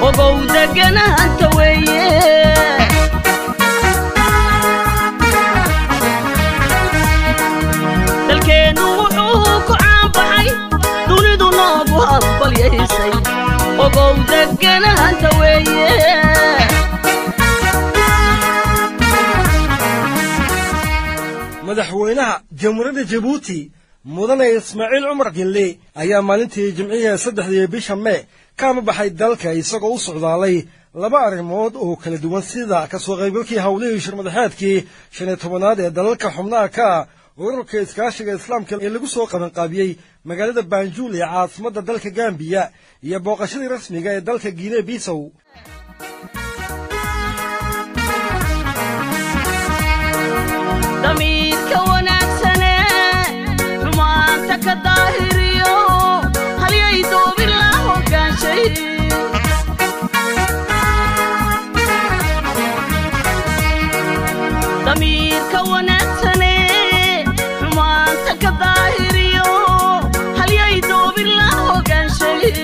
وقودقنا أنت وياه دلكينو وحوك عام بحي دونيدو نوغو هبال يهيسي وقودقنا أنت وياه مدحوينها جمهورية جيبوتي مدن إسماعيل عمر قلي أيام مالنتي جمعية سدح بيشمع كان بحي دالك يساقو صعدالي لبا arrimood oo kala duwan sida ka soo qaybgalkii hawlihii shirmadaxaadkii 15aad ee dalalka xubnaha ka ururka iskaashiga islaamka ee lagu soo qaban qaabiyay magaalada Banjul ee caasimadda dalka Gambia iyo booqashadii rasmiga ee dalka Guinea Bissau ضميرك ونفسنا رمانتك الظاهريو هل يدو بالله وكان شيء ضميرك ونفسنا رمانتك الظاهريو هل يدو بالله وكان شيء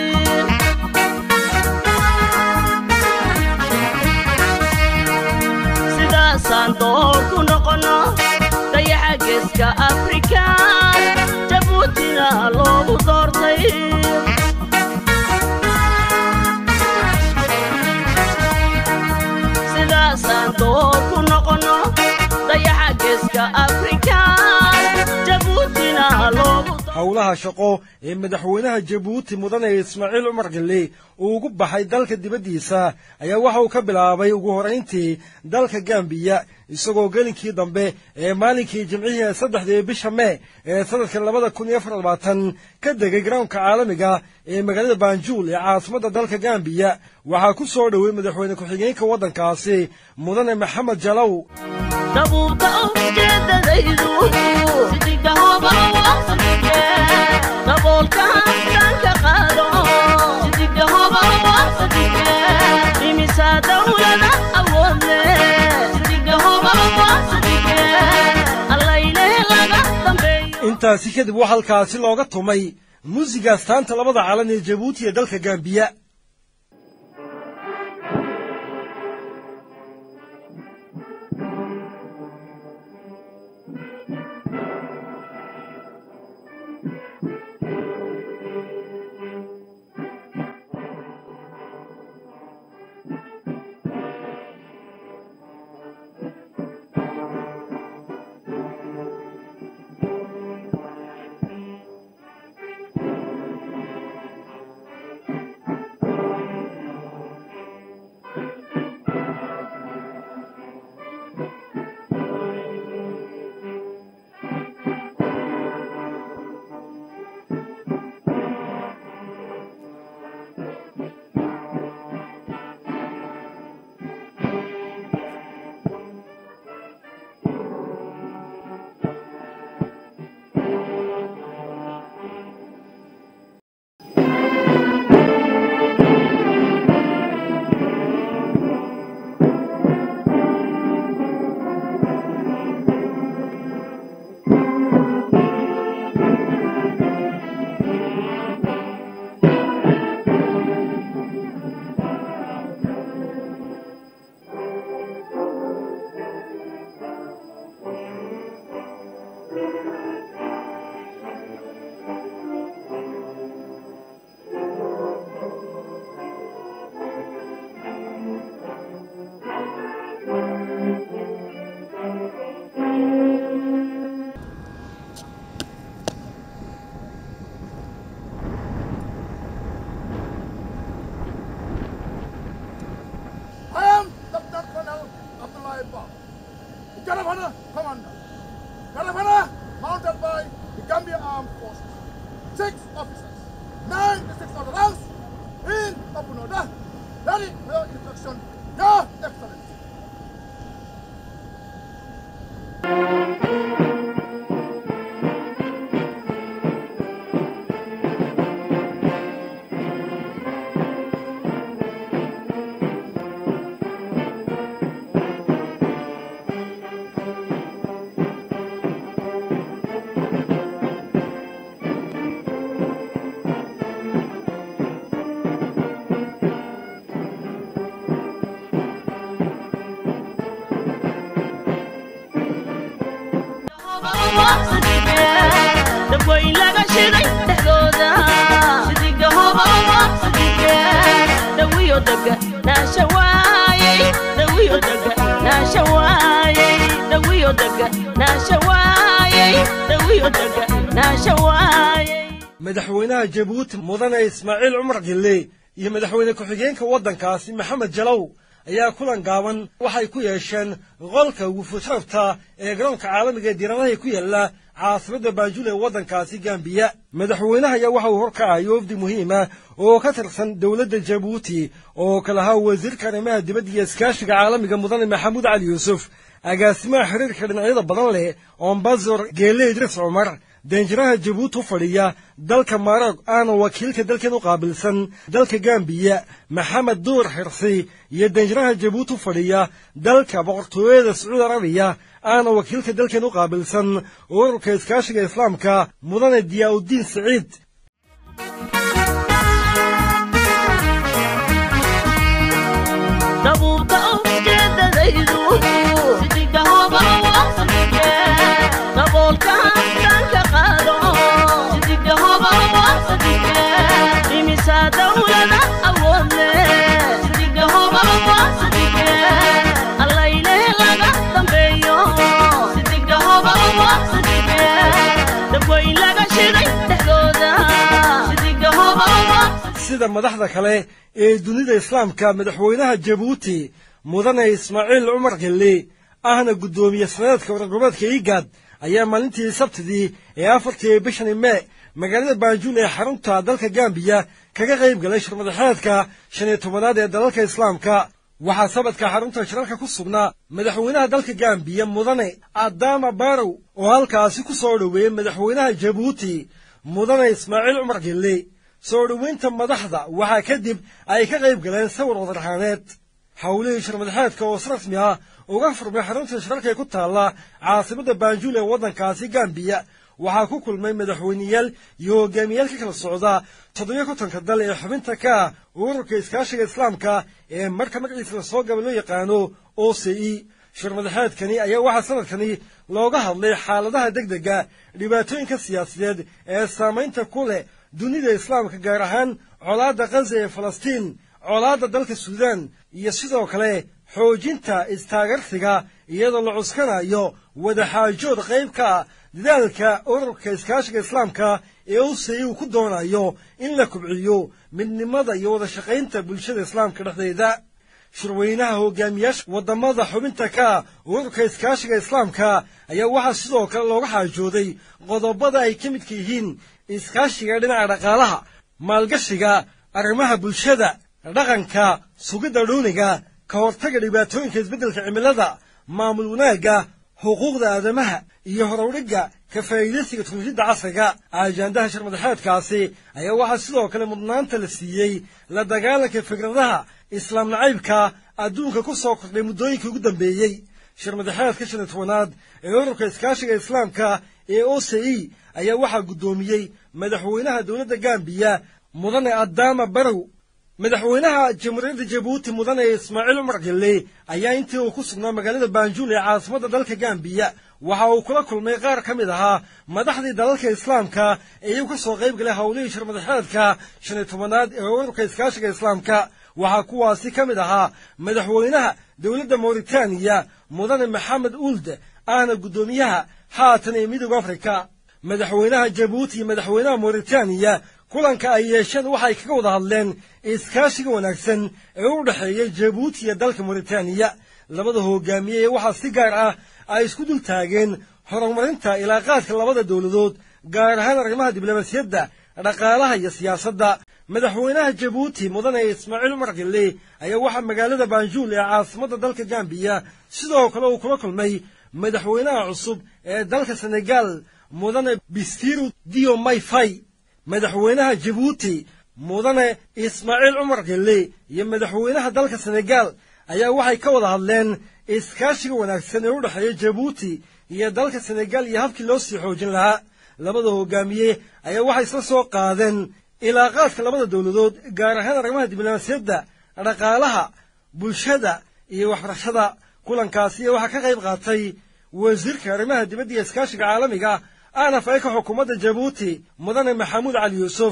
سيدا ساندوك نقنا ضيعك أفريكا جبوتنا لو دورتي سيدا ساندوك نقنا ضيعك أفريكا جبوتنا لو howlaha shaqo ee madaxweynaha Djibouti mudane Ismaaciil Umar Gelle uu ugu baxay dalka dibadiisa ayaa waxa uu ka bilaabay ugu horeyntii dalka Gambia isagoo galinkii dambe ee maalinkii Jimcihii 3 bisha May ee sanadka 2024 ka degay garoonka caalamiga ee magaalada Banjul ee caasimadda dalka Gambia waxa ku soo dhaweeyay madaxweyne ku-xigeenka wadankaasi mudane Maxamed Jalaw intaasi kadib waxa halkaasi looga tumay muusiga astaanta labada calan ee Djibouti iyo dalka Gambia Caravana mounted by the Gambia Armed Forces. 6 officers, 9 district ranks in Papunoda. Ready for your instruction, Your Excellency. دويو دقة ناشواي دويو دقة ناشواي دويو دقة ناشواي دويو دقة ناشواي مدحوينها جيبوتي مدن إسماعيل عمر قلي iyo madaxweyne ku-xigeenka waddankaasi maxamed jalow ayaa kulan gaaban waxay ku yeesheen qolka wufuushafta ee garoonka caalamiga ee diiradaha ku yaala caasimada Banjul ee waddankaasi Gambia madaxweynaha ayaa waxa uu horkacay wafdi muhiim ah oo ka tirsan dawladda Djibouti oo kala ha wasiirka arrimaha dibadda iyo iskaashiga caalamiga mudane Maxamuud Cali Yuusuf agaasimaha xiriirka dhinacyada badan leh Ambassador Geele Idris Umar danjiraha Djibouti u fadhiya dalka Maroc aana wakiilka dalkan u qaabilsan dalka Gambia Maxamed Duur Xirsi iyo danjiraha Djibouti u fadhiya dalka boqortooyada Sacuudi Arabiya aana wakiilka dalkan u qaabilsan ururka iskaashiga islaamka mudane Diyaauddin Saciid sida madaxda kale ee dunida islaamka madaxweynaha Djibouti mudane Ismaaciil Umar Gelle ahna gudoomiye sanadka warqabadka IGAD ayaa maalintii Sabtidii ee 4 bishan May magaalada Banjul ee xarunta dalka Gambia kaga qayb galay shir madaxeedka 15aad ee dalalka islaamka waxa sabadka xarunta shirarka ku sugnaa madaxweynaha dalka Gambia mudane Adama Barrow oo halkaasi ku soo dhaweeyay madaxweynaha Djibouti mudane Ismaaciil Umar Gelle soo dhaweynta madaxda waxa kadib ay ka qayb galeen sawir wadarxaaneed hawlihii shir madaxeedka oo rasmi ah uga furmay xarunta shirarka ku taala caasimada Banjul ee waddankaasi Gambia waxa ku kulmay madaxweynayaal iyo hogaamiyaal ka kala socda 7 dal ee xubinta ka ururka iskaashiga islaamka ee marka magaciisa soo gabal loo yaqaano OCE shir madaxeedkani ayaa waxa sanadkani looga hadlay xaaladaha degdega dhibaatooyinka siyaasadeed ee saameynta ku leh dunida islaamka gaar ahaan colaadda Gaza ee Falastiin colaadda dalka Suudaan iyo sidoo kale xoojinta istaagarsiga iyadoo la cuskanayo wada xaajood qayb ka dadaalka ururka iskaashiga islaamka ee OCE uu ku doonayo in la kubciyo midnimada iyo wada shaqaynta bulshada islaamka dhexdeeda shirweynaha hogaamiyaasha wadamada xubinta ka ururka iskaashiga islaamka ayaa waxa sidoo kale looga xaajooday qodobada ay ka mid yihiin iskaashiga dhinaca dhaqaalaha maalgashiga arrimaha bulshada dhaqanka sugidda dhowniga ka hortagga dhibaatooyinka isbeddelka cimilada maamul wanaagga xuquuqda aadamaha iyo horowdhigga ka faa'iidaysiga teknolojiyadda casriga ajandaha shir madaxeedkaasi ayaa waxaa sidoo kale mudnaanta la siiyey la dagaalanka fikradaha islaam nacaybka adduunka ku soo kordhay muddooyinkii ugu dambeeyey shir madaxeedka 15aad ee ururka iskaashiga islaamka ee OCE ayaa waxaa gudoomiyey madaxweynaha dawladda Gambia mudane Adama Barrow madaxweynaha jamhuuriyadda Djibouti mudane Ismaaciil Umar Gelle ayaa intii uu ku sugnaa magaalada Banjul ee caasimada dalka Gambia waxa uu kula kulmay qaar ka mid ah madaxdii dalalka islaamka ee ka soo qayb galay hawlihii shir madaxeedka 15aad ee ururka iskaashiga islaamka waxa kuwaasi ka mid ahaa madaxweynaha dawladda Mauritania mudane Maxamed Ould ahna gudoomiyaha haatan ee midowga Afrika madaxweynaha Djibouti iyo madaxweynaha Mauritania kulanka ay yeesheen waxay kaga wada hadleen iskaashiga wanaagsan ee u dhaxeeya Djibouti iyo dalka Mauritania labada hogaamiye waxa si gaar ah ay isku dul taageen horumarinta ilaaqaadka labada dawladood gaar ahaan arrimaha diblomaasiyadda dhaqaalaha iyo siyaasadda madaxweynaha Djibouti mudane Ismaaciil Umar Gelle ayaa waxa magaalada Banjul ee caasimada dalka Gambia sidoo kale uu kula kulmay madaxweynaha cusub ee dalka Senegal mudane Bassirou Diomaye Faye madaxweynaha Djibouti mudane Ismaaciil Umar Gelle iyo madaxweynaha dalka Senegal ayaa waxay ka wada hadleen iskaashiga wanaagsan ee u dhaxeeya Djibouti iyo dalka Senegal iyo habkii loo sii xoojin lahaa labada hogaamiye ayaa waxay isla soo qaadeen ilaaqaadka labada dawladood gaar ahaan arrimaha diblomaasiyadda dhaqaalaha bulshada iyo waxbarashada kulankaasi waxa ka qayb qaatay wasiirka arrimaha dibadda iyo iskaashiga caalamiga أنا فايك حكومة جيبوتي مدن محمود علي يوسف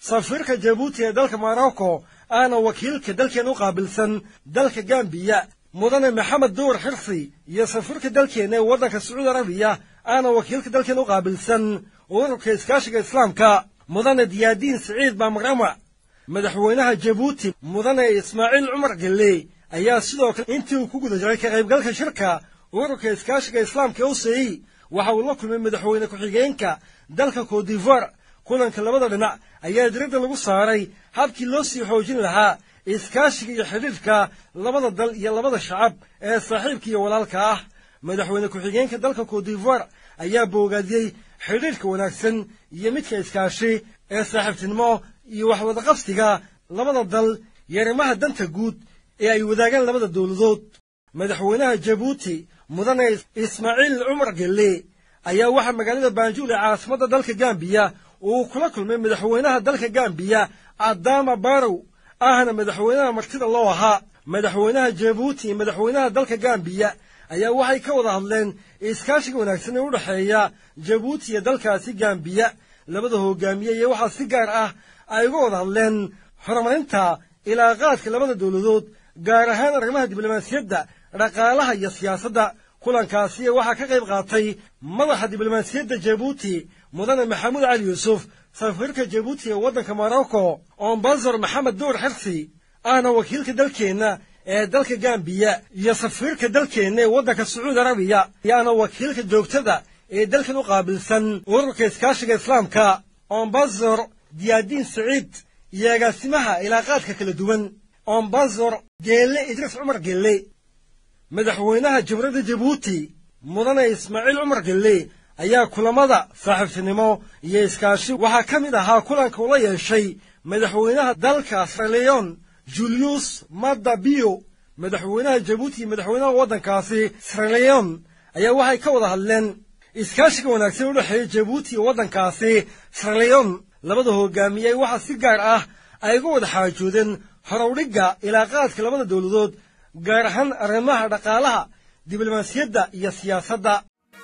سفيرك جيبوتي دلك ماروكو أنا وكيلك دلك نقابلسن دلك جامبيا مدن محمد دور حرصي يا سفيرك دلك ودك السعودية العربية أنا وكيلك دلك نقابلسن ورك إسكاشك إسلامك مدن ديادين سعيد بامرامة مدحوينها جيبوتي مدن إسماعيل عمر قلي أيا سيدوك أنتي كوكو دجاي كغيب قالك شركة ورك إسكاشك إسلامك أوسي وحاولكم من مدحوينك وحيجينك دلك كوت ديفوار kulanka labada dhinac ayaa diradda lagu saaray habkii loo sii xoojin lahaa iskaashiga iyo xidhiidhka labada dal iyo labada shacab ee saaxiibka iyo walaalka ah madaxweyne ku-xigeenka dalka Cote d'Ivoire ayaa boogaadiyey xidhiidhka wanaagsan iyo midka iskaashi ee saaxiibtinimo iyo wax wada qabsiga labada dal iyo arrimaha danta guud ee ay wadaagaan labada dowladood madaxweynaha Djibouti mudane Ismaaciil Umar Gelle ayaa waxa magaalada Banjul ee caasimadda dalka Gambia uu kula kulmay madaxweynaha dalka Gambia Adama Barrow ahna madaxweynaha martida loo ahaa madaxweynaha Djibouti madaxweynaha dalka Gambia ayaa waxay ka wada hadleen iskaashiga wanaagsan ee u dhaxeeya Djibouti iyo dalkaasi Gambia labada hogaamiye waxa si gaar ah ay uga wada hadleen horumarinta ilaaqaadka labada dowladood gaar ahaan arrimaha diblomaasiyadda dhaqaalaha iyo siyaasadda kulankaasi waxa ka qayb qaatay madaxa diblomaasiyadda Djibouti mudane Maxamuud Cali Yuusuf safiirka Djibouti ee waddanka Morocco ambassador Maxamed Door Xirsi ana wakiilka dalkeena ee dalka Gambia iyo safiirka dalkeena ee waddanka Sacuudi Arabiya yana wakiilka joogtada ee dalkan u qaabilsan ururka iskaashiga islaamka ambassador Diadin Said iyo agaasimaha ilaaqaadka kala duwan ambassador Gelle Idris Umar Gelle madaxweynaha jamhuuriyadda Djibouti mudane Ismaaciil Umar Gelle ayaa kulamada saaxiibtinimo iyo iskaashi waxa ka mid ahaa kulanka uu la yeeshay madaxweynaha dalka Sierra Leone Julius Maada Bio madaxweynaha Djibouti madaxweynaha waddankaasi Sierra Leone ayaa waxay ka wada hadleen iskaashiga wanaagsan u dhaxeeya Djibouti iyo waddankaasi Sierra Leone labada hogaamiye waxa si gaar ah ay uga wada xaajoodeen horowdhiga ilaaqaadka labada dowladood gaar ahaan arrimaha dhaqaalaha diblomaasiyadda iyo siyaasadda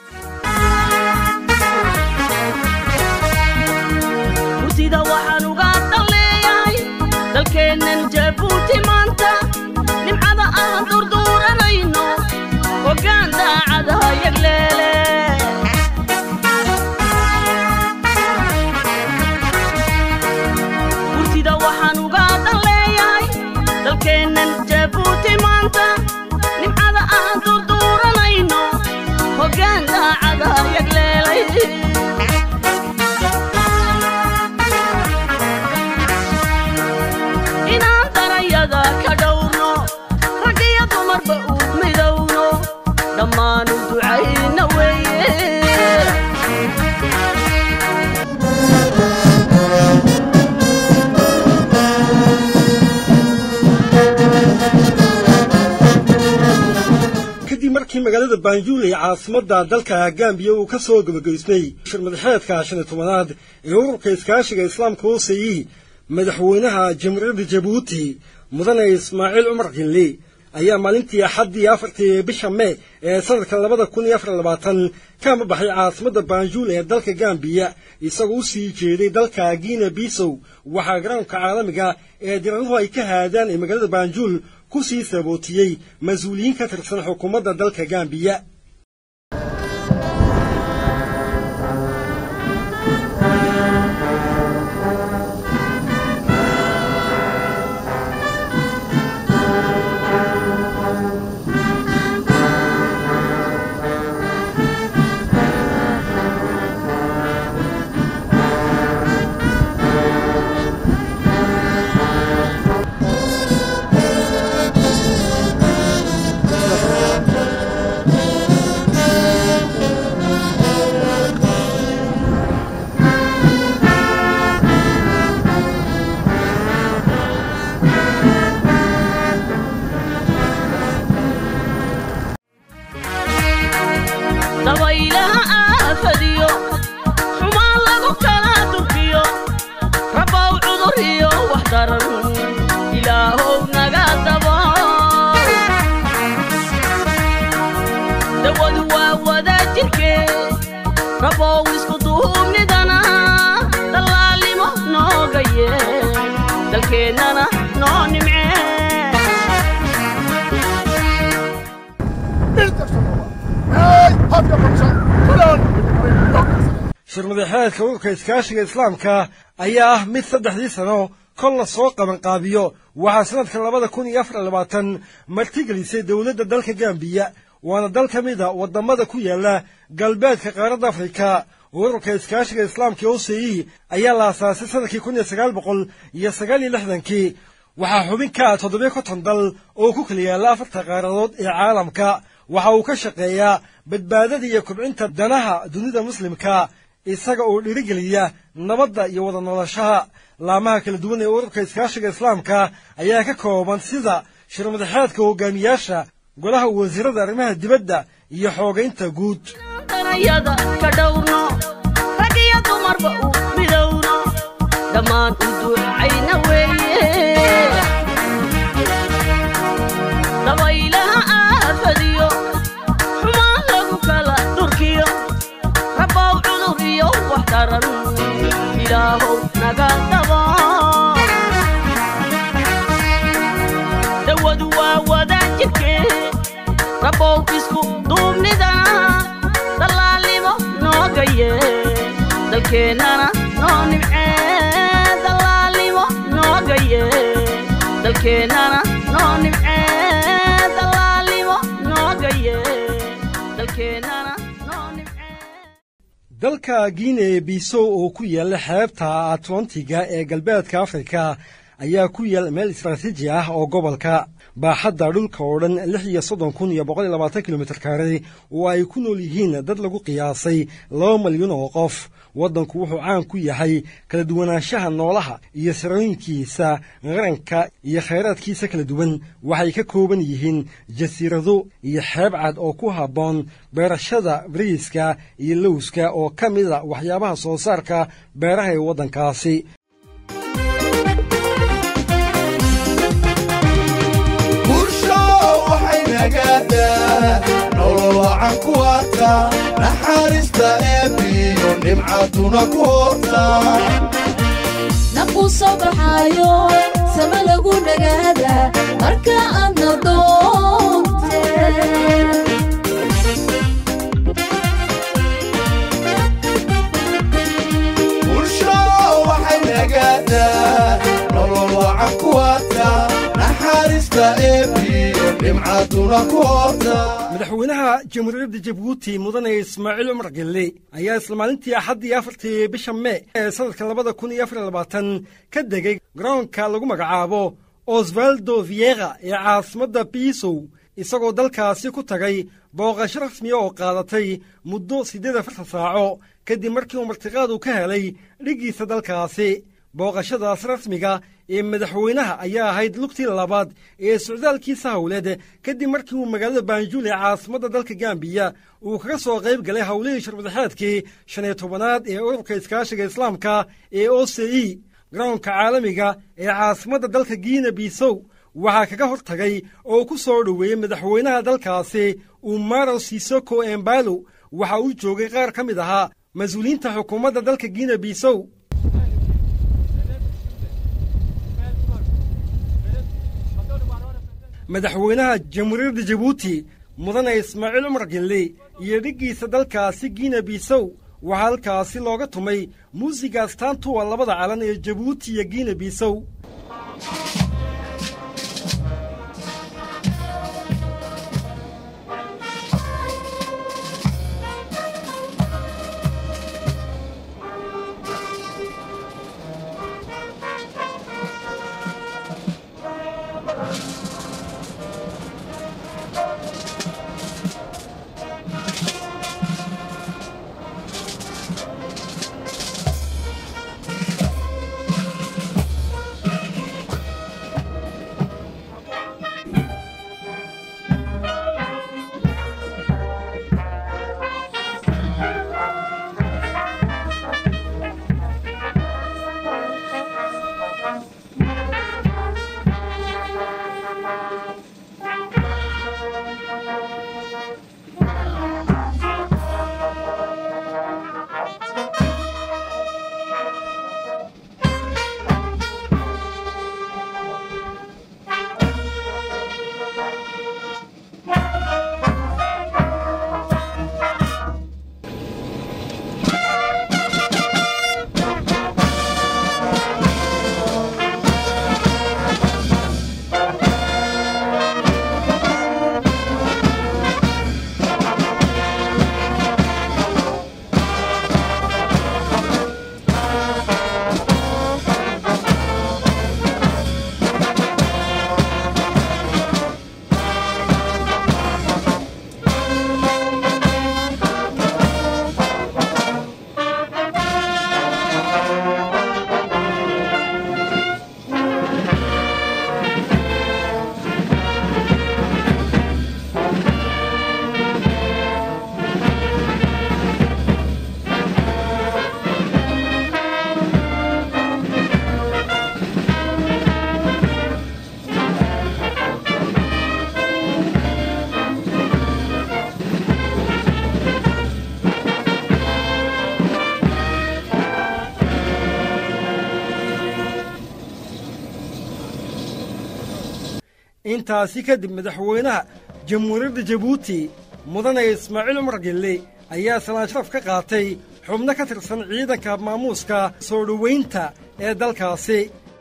sida waxaan uga dhaleeyay dalkeennan Djibouti maanta nimcada aan durduranayno hoggaan daacadaha yagleele sida waxaan uga dhaleeyay dalkeennan Djibouti maanta nimcada aan durduranayno hoggaan daacadaha yagleele dhammaanu ducayna weeye kadib markii magaalada Banjul ee caasimadda dalka Gambia uu ka soo gabagaysmay shir madaxeedka 15aad ee ururka iskaashiga islaamka oo sayi madaxweynaha jamhuuriyadda Djibouti mudane Ismaaciil Umar Gelle ayaa maalintii Axaddii 4 bisha May ee sanadka 2024 ka baxay caasimadda Banjul ee dalka Gambia isagoo u sii jeeday dalka Guinea-Bissau waxa garoonka caalamiga ee diranuhu ay ka haadaan ee magaalada Banjul ku sii sabootiyay mas'uuliyiin ka tirsan xukuumadda dalka Gambia shirmadaxeedka ururka iskaashiga islaamka ayaa ah mid 3 sano kol la soo qaban qaabiyo waxaa sanadka 2024 martigelisay dawladda dalka Gambiya waana dal ka mid ah wadamada ku yaala galbeedka qaaradda Afrika ururka iskaashiga islaamka OCE ayaa la aasaasay sanadkii 1969 waxaa xubin ka 7 dal oo ku kala yaala 4 qaaradood ee caalamka waxa uu ka shaqeeyaa badbaadada iyo kobcinta danaha dunida muslimka isaga oo dhiirigeliya nabadda iyo wada noloshaha laamaha kala duwan ee ururka iskaashiga islaamka ayaa ka kooban sida shirmadaxeedka hogaamiyaasha golaha wasiirada arrimaha dibadda iyo xoogaynta guud ayada ka dhawrno rag iyo dumarba u midowno dhammaan u ducayna weeye dabaylaha aafadiyo xumaan lagu kala durkiyo rabow cudur iyo wax daran ilaahow naga dabo dawadu waa wadaajirke rabow isku duubnidana dalaalimo noogaye dalkeenana noo nimcee dalaalimo noogaye dalkeenana noo nimcee dalaalimo noogaye dalkeenana noo nimcee dalka Guinea Bissau oo ku yaala xeebta Atlantiga ee galbeedka Afrika ayaa ku yaal meel istiraatiiji ah oo gobolka baaxadda dhulka oo dhan 36,120 kilomitir kaare oo ay ku nool yihiin dad lagu qiyaasay 2 milyan oo qof waddanku wuxuu caan ku yahay kala duwanaanshaha noolaha iyo sarooyinkiisa qaranka iyo khayraadkiisa kala duwan waxay ka kooban yihiin jasiirado iyo xeeb cad oo ku habboon beerashada bariiska iyo lowska oo ka mid ah waxyaabaha soo saarka beeraha ee waddankaasi nolol wacan ku arka naxariista eebiyo nimcaduna ku horta naqu soo baxaayo sama lagu nagaada marka aadna doonteen bulsho waxay nagaadaa nolol wacan ku arka naxariista eebiyo nimcaduna ku horta madaxweynaha jamhuuriyadda Djibouti mudane Ismaaciil Umar Gelle ayaa isla maalintii Axaddii 4 bisha May ee sanadka 2024 ka degay garoonka lagu magacaabo Osvaldo Vieira ee caasimadda Bissau isagoo dalkaasi ku tagay booqasho rasmi oo qaadatay muddo 8 saaco kadib markii uu martiqaad ka helay dhigiisa dalkaasi booqashadaas rasmiga ee madaxweynaha ayaa ahayd lugtii labaad ee socdaalkiisa hawleed kadib markii uu magaalada Banjul ee caasimadda dalka Gambiya uu kaga soo qayb galay hawlihii shirmadaxeedkii 15aad ee ururka iskaashiga islaamka ee OCE garoonka caalamiga ee caasimadda dalka Guinea Bissau waxaa kaga hortagay oo ku soo dhoweeyay madaxweynaha dalkaasi Umaro Sissoco Embalo waxa uu joogay qaar ka mid ahaa mas'uuliyiinta xukuumadda dalka Guinea Bissau madaxweynaha jamhuuriyadda Djibouti mudane Ismaaciil Umar Gelle iyo dhigiisa dalkaasi Guinea Bissau waxaa halkaasi looga tumay muusiga astaantu waa labada calan ee Djibouti iyo Guinea Bissau intaasi kadib madaxweynaha jamhuuriyadda jabuuti mudane ismaaciil cumar gelle ayaa salaan sharaf ka qaatay xubno ka tirsan ciidanka maamuuska soo dhowaynta ee dalkaasi.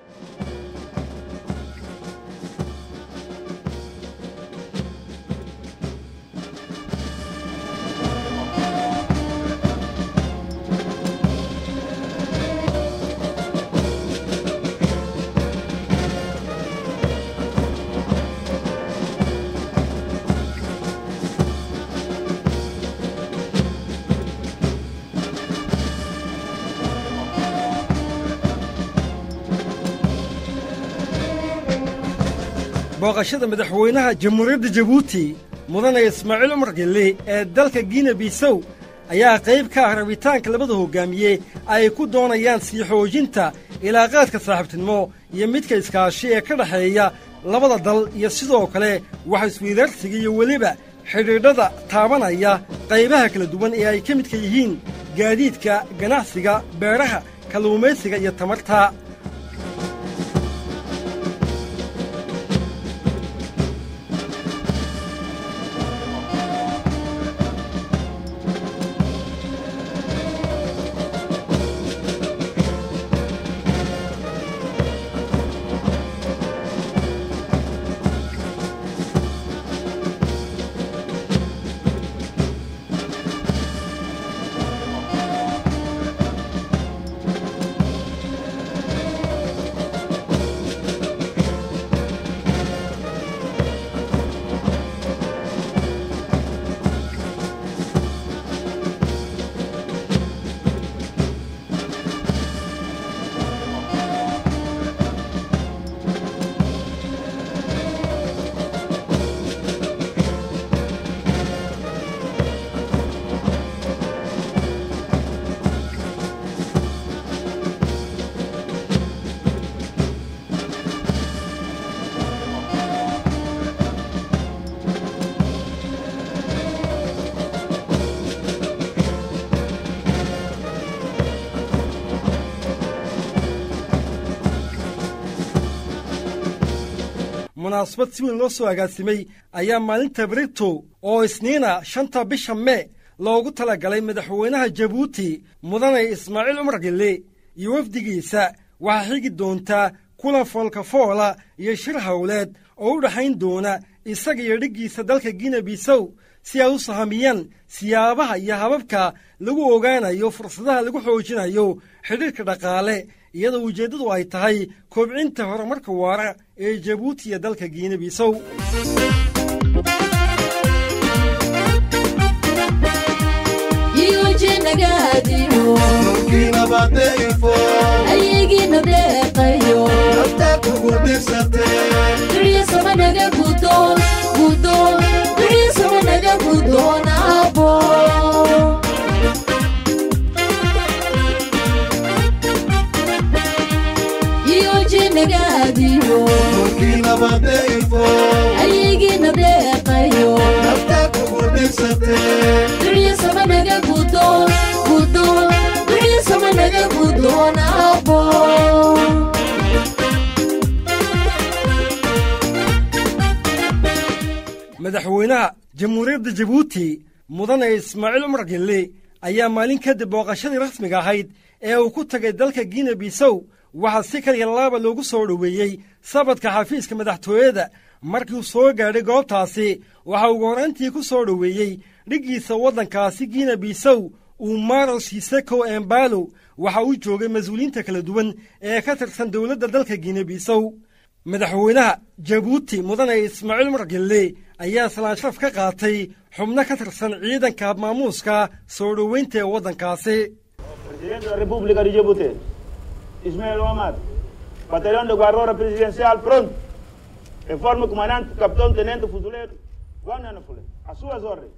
booqashada madaxweynaha jamhuuriyadda jabuuti mudane ismaaciil cumar gelle ee dalka Guinea Bissau ayaa qayb ka ah rabitaanka labada hogaamiye ay ku doonayaan sii xoojinta ilaaqaadka saaxiibtinimo iyo midka iskaashi ee ka dhaxeeya labada dal iyo sidoo kale wax isweydaarsiga iyo weliba xidhiidhada taabanaya qaybaha kala duwan ee ay ka midka yihiin gaadiidka, ganacsiga, beeraha, kalluumaysiga iyo tamarta. munaasabad si weyn loo soo agaasimay ayaa maalinta Berito oo Isniina 5 bisha Mee loogu talagalay madaxweynaha Jabuuti mudane Ismaaciil Cumar Gelle iyo wafdigiisa. waxaa xigi doontaa kulan foolka-foola iyo shir hawleed oo u dhaxayn doona isaga iyo dhiggiisa dalka Guinea Bissau si ay u sahamiyaan siyaabaha iyo hababka lagu ogaanayo fursadaha lagu xoojinayo xidhiidhka dhaqaale iyadoo ujeeddadu ay tahay kobcinta horumarka waara ee Jabuuti iyo dalka Guinea Bissau. madaxweynaha jamhuuriyadda Jabuuti mudane Ismaaciil Cumar Gelle ayaa maalin kadib booqashadii rasmiga ahayd ee uu ku tagay dalka Guinea Bissau waxaa si kaliya laaba loogu soo dhoweeyey sabadka xafiiska madaxtooyada. markii uu soo gaadhay goobtaasi waxa ugu horrayntii ku soo dhoweeyey dhiggiisa waddankaasi Guinea Bissau Umaro Siseko Embalo. waxa uu joogay mas'uuliyiinta kala duwan ee ka tirsan dowladda dalka Guinea Bissau. madaxweynaha Jabuuti mudane Ismaaciil Cumar Gelle ayaa salaan sharaf ka qaatay xubno ka tirsan ciidanka maamuuska soo dhowaynta ee waddankaasi. Presidente da República de Djibouti, Ismail Omar, Batalhão de Guarda Presidencial pronto, informe o comandante Capitão Tenente Fuzileiro Juan Anafule, às suas ordens.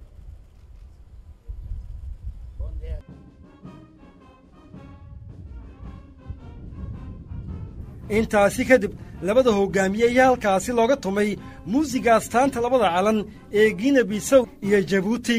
intaasi kadib labada hogaamiye ayaa halkaasi looga tumay muusiga astaanta labada calan ee Guinea Bissau iyo Jabuuti.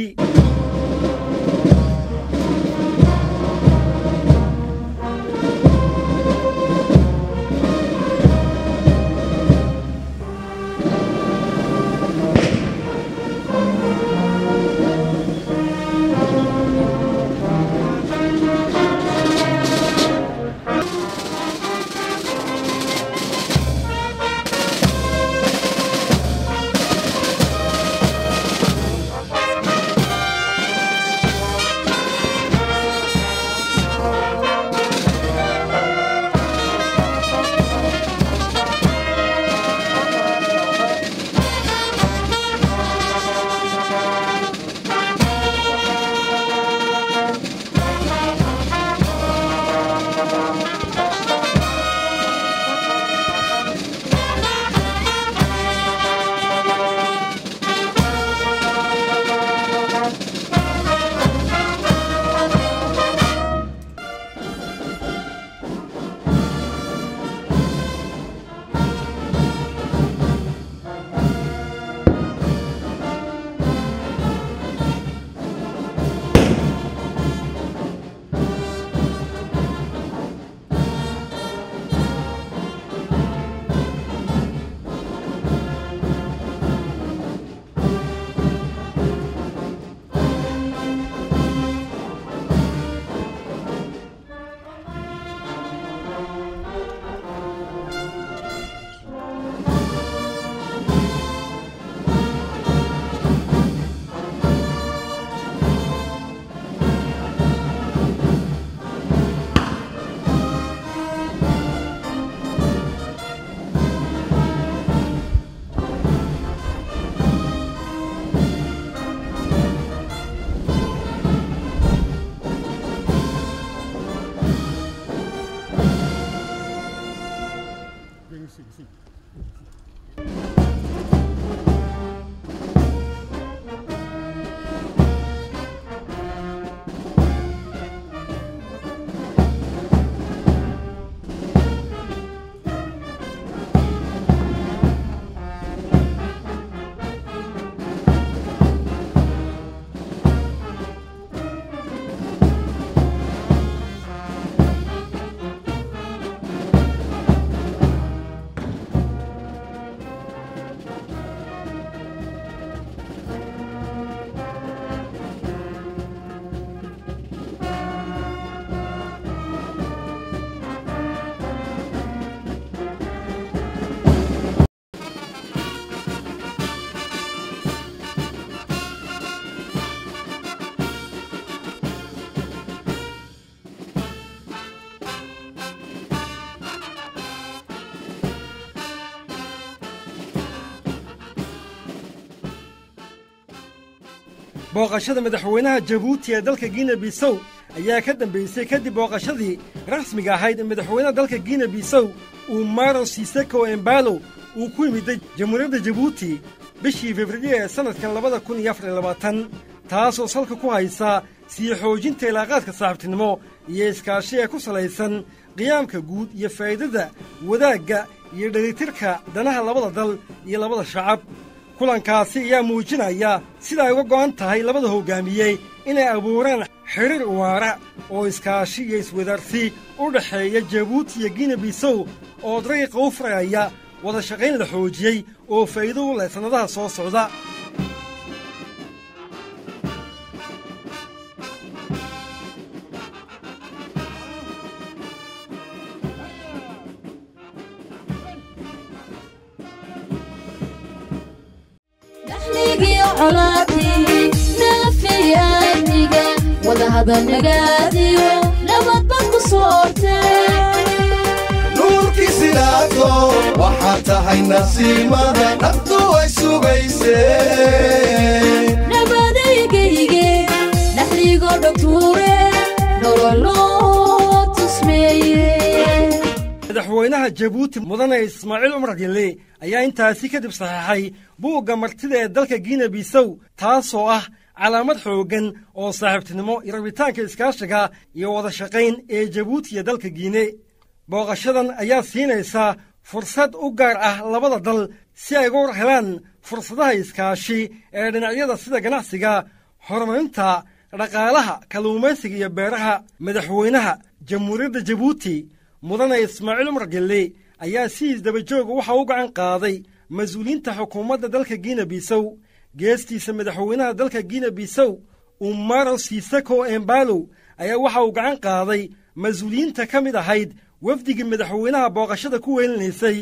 booqashada madaxweynaha Jabuuti ee dalka Guinea Bissau ayaa ka dambeysay kadib booqashadii rasmiga ahayd ee madaxweynaha dalka Guinea Bissau Umaro Sissoco Embalo uu ku yimid Jamhuuriyadda Jabuuti bishii Febraayo ee sanadkan 2024 taasoo salka ku haysa sii xoojinta ilaaqaadka saaxiibtinimo iyo iskaashiga ku salaysan qiyaamka guud iyo faa'iidada wadaagga iyo dheelitirka danaha labada dal iyo labada shacab kulankaasi ayaa muujinaya sida ay uga go'an tahay labada hoggaamiyey inay abuuraan xiriir waara oo iskaashi iyo iswadaarsi u dhaxeeya Jabuuti iyo Guinea Bissau oo dariiqa u furaya wada shaqayn la xoojiyey oo faa'iido u leh sanadaha soo socda علاقي نافي أنيقا وذا هذا النقادي لما تبقى صورتي نوركي سلاكو وحتى هاي نسيمة نبدو السوغيسي نبادي كيكي نحريقو دكتوري نورلو تسميي madaxweynaha Jabuuti mudane Ismaaciil Umar Gelle ayaa intaasi kadib saxaxay buugga martida ee dalka Guinea Bissau taasoo ah calaamad xoogan oo saaxiibtinimo iyo rabitaanka iskaashiga iyo wada shaqayn ee Jabuuti iyo dalka Guinea booqashadan ayaa siinaysa fursad u gaar ah labada dal si ay uga helaan fursadaha iskaashi ee dhinacyada sida ganacsiga horumarinta dhaqaalaha kalluumaysiga iyo beeraha madaxweynaha Jamhuuriyadda Jabuuti mudane Ismaaciil Umar Gelle ayaa si isdaba joog waxa uu gacan qaaday mas'uuliyiinta xukuumadda dalka Guinea Bissau geestiisa madaxweynaha dalka Guinea Bissau Umaro Sissoco Embalo ayaa waxa uu gacan qaaday mas'uuliyiinta ka mid ahayd wafdigii madaxweynaha booqashada ku weelinaysay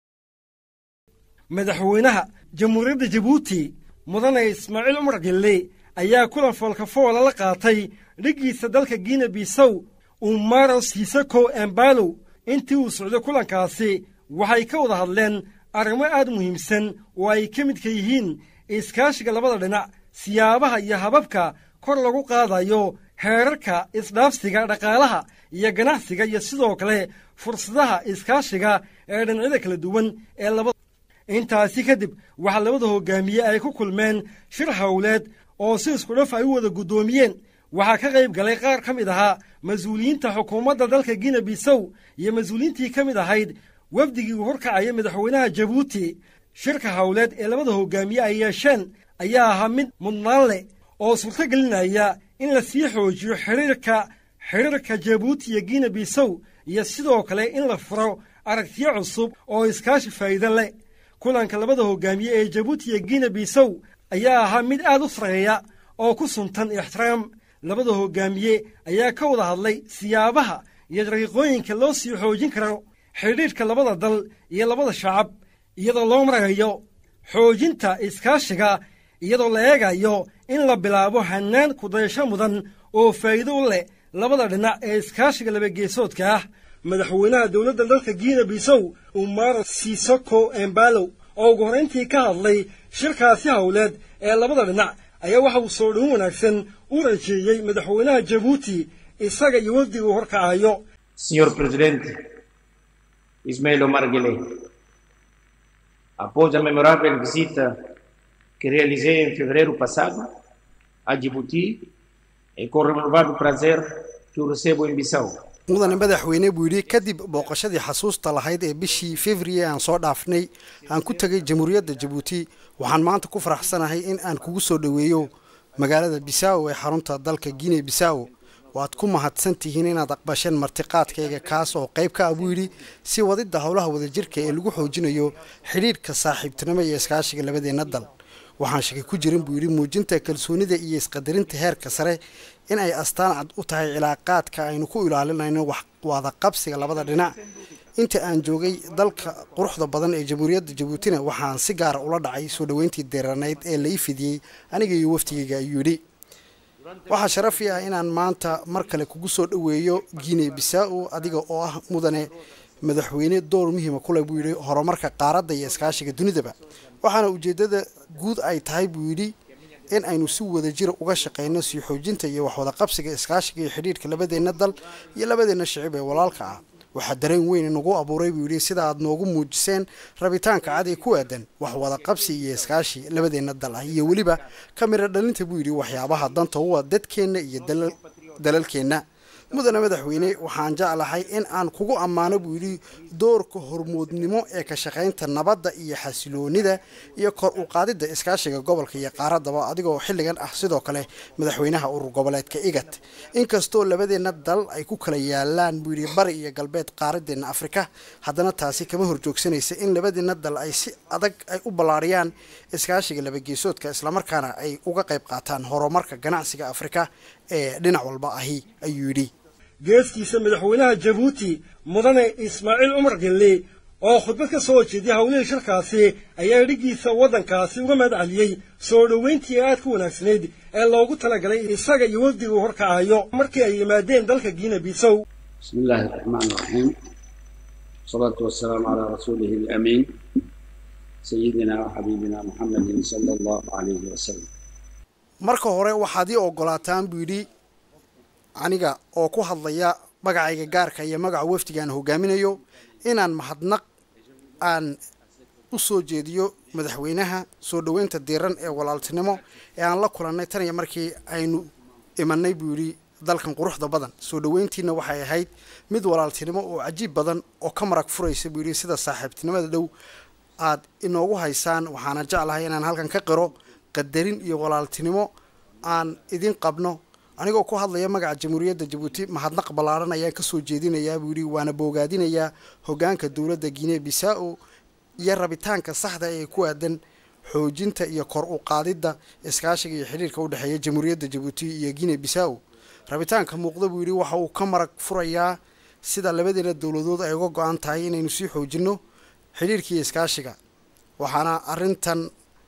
madaxweynaha Jamhuuriyadda Jabuuti mudane Ismaaciil Umar Gelle ayaa kulan foolkafoola la qaatay dhigiisa dalka Guinea Bissau Umaro Sissoco Embalo intii uu socday kulankaasi waxay ka wada hadleen arrimo aad muhiimsan oo ay ka mid yihiin iskaashiga labada dhinac siyaabaha iyo hababka kor lagu qaadayo heerarka isdhaafsiga dhaqaalaha iyo ganacsiga iyo sidoo kale fursadaha iskaashiga ee dhinacyada kala duwan ee labada intaasi kadib waxa labada hoggaamiye ay ku kulmeen shir hawleed oo si isku dhaf ay u wada guddoomiyeen waxaa ka qayb galay qaar ka mid ahaa mas'uuliyiinta xukuumadda dalka Guinea Bissau iyo mas'uuliyiintii ka mid ahayd wafdigii uu horkacaya madaxweynaha Jabuuti shirka hawleed ee labada hoggaamiye ay yeesheen ayaa ahaa mid mudnaan leh oo suurtagelinaya in la sii xoojiyo xiriirka Jabuuti iyo Guinea Bissau iyo sidoo kale in la furo aragtiyo cusub oo iskaashi faa'iido leh kulanka labada hoggaamiye ee Jabuuti iyo Guinea Bissau ayaa ahaa mid aad u sareeya oo ku suntan ixtiraam labada hoggaamiye ayaa ka wada hadlay siyaabaha iyo dariiqooyinka loo sii xoojin karo xidhiidhka labada dal iyo labada shacab iyadoo loo marayo xoojinta iskaashiga iyadoo la eegayo in la bilaabo hannaan ku dayasho mudan oo faa'iido u leh labada dhinac ee iskaashiga labageesoodka ah madaxweynaha dowladda dalka Guinea Bissau Umaro Sissoco Embalo oo ugu horreyntii ka hadlay shirkaasi hawleed ee labada dhinac ayaa waxa uu soo dhow wanaagsan u rajeeyay madaxweynaha Jabuuti isaga iyo wafdiga horkacayo Señor Presidente Ismail Omar Gelle Após a memorável visita que realizei em fevereiro passado a Djibouti, é com renovado prazer que o recebo em Bissau. mudane madaxweyne buu yidhi kadib booqashadii xasuusta lahayd ee bishii February aan soo dhaafnay aan ku tagay jamhuuriyadda Djibouti waxaan maanta ku faraxsanahay in aan kugu soo dhaweeyo magaalada Bissau ee xarunta dalka Guinea Bissau waad ku mahadsantihiin inaad aqbasheen martiqaadkayga kaas oo qayb ka ah buu yidhi si wadida howlaha wadajirka ee lagu xoojinayo xiriirka saaxiibtinimo iyo iskaashiga labadeena dal waxaan shaki ku jirin buu yidhi muujinta kalsoonida iyo isqadarinta heerka sare in ay astaan cad u tahay cilaaqaadka aynu ku ilaalinayno wada qabsiga labada dhinac inta aan joogay dalka quruxda badan ee jamhuuriyadda Djibouti waxaan si gaar ah ula dhacay soo dhaweyntii deeraneed ee la ifidiyay aniga iyo waftigayga ayuu yidhi waxaa sharaf ah inaan maanta mar kale kugu soo dhaweeyo Guinea Bissau adiga oo ah mudane madaxweyne door muhiim ah ku leh buu yidhi horumarka qaaradda iyo iskaashiga dunidaba waxaana ujeedada guud ay tahay buu yidhi in aynu si wadajir uga shaqeyno sii xoojinta iyo wax wada qabsiga iskaashiga iyo xiriirka labadeena dal iyo labadeena shacab ee walaalka ah waxa dareen weyn nagu abuuray buu yidhi sida aad noogu muujiseen rabitaanka cad ee ku aadan wax wada qabsi iyo iskaashi labadeena dal ah iyo weliba kamira dhalinta buu yidhi waxyaabaha danta u ah dadkeena iyo dalalkeena mudane madaxweyne waxaan jeclahay in aan kugu ammaano buu yidhi doorka hormoodnimo ee ka shaqaynta nabadda iyo xasiloonida iyo kor u qaadidda iskaashiga gobolka iyo qaaradaba adigoo xilligan ah sidoo kale madaxweynaha urur goboleedka IGAD inkastoo labadeena dal ay ku kala yaalaan buu yidhi bari iyo galbeed qaaradeena Afrika haddana taasi kama horjoogsanaysa in labadeena dal ay si adag ay u ballaariyaan iskaashiga labageesoodka isla markaana ay uga qayb qaataan horumarka ganacsiga Afrika ee dhinac walba ahi ayuu yidhi geeskiisa madaxweynaha Djibouti mudane Ismaaciil Umar Gelle oo khudbad ka soo jeediyay hawlihii shirkaasi ayaa dhigiisa waddankaasi uga mahadceliyey soo dhaweyntii aad ku wanaagsaneyd ee loogu talagalay isaga iyo wafdiga uu horkacayo markii ay yimaadeen dalka Guinea Bissau. Bismillahir Rahmanir Rahim. Salatu wassalamu ala rasulihi al-amin sayyidina wa habibina Muhammadin sallallahu alayhi wa sallam. marka hore waxaad ii ogolaataan buu yidhi aniga oo ku hadlaya magacayga gaarka iyo magaca wafdigaan hogaaminayo inaan mahadnaq aan u soo jeediyo madaxweynaha soo dhaweynta diiran ee walaaltinimo ee aan la kulannay tan iyo markii aynu imanay buu yidhi dalkan quruxda badan soo dhaweyntiina waxay ahayd mid walaaltinimo oo cajiib badan oo ka marag furaysa buu yidhi sida saaxiibtinimada dhow aad inoogu haysaan waxaana jeclahay inaan halkan ka qiro qadarin iyo walaaltinimo aan idin qabno anigoo ku hadlaya magaca jamhuuriyadda Djibouti mahadnaq ballaaran ayaan ka soo jeedinayaa buu yidhi waana boogaadinayaa hoggaanka dowladda Guinea Bissau iyo rabitaanka saxda ee ku aadan xoojinta iyo kor u qaadidda iskaashiga iyo xiriirka u dhexeeya jamhuuriyadda Djibouti iyo Guinea Bissau rabitaanka muuqda buu yidhi waxa uu ka marag furayaa sida labadeena dowladood ay uga go'an tahay inaynu sii xoojinno xiriirka iyo iskaashiga waxaana arrintan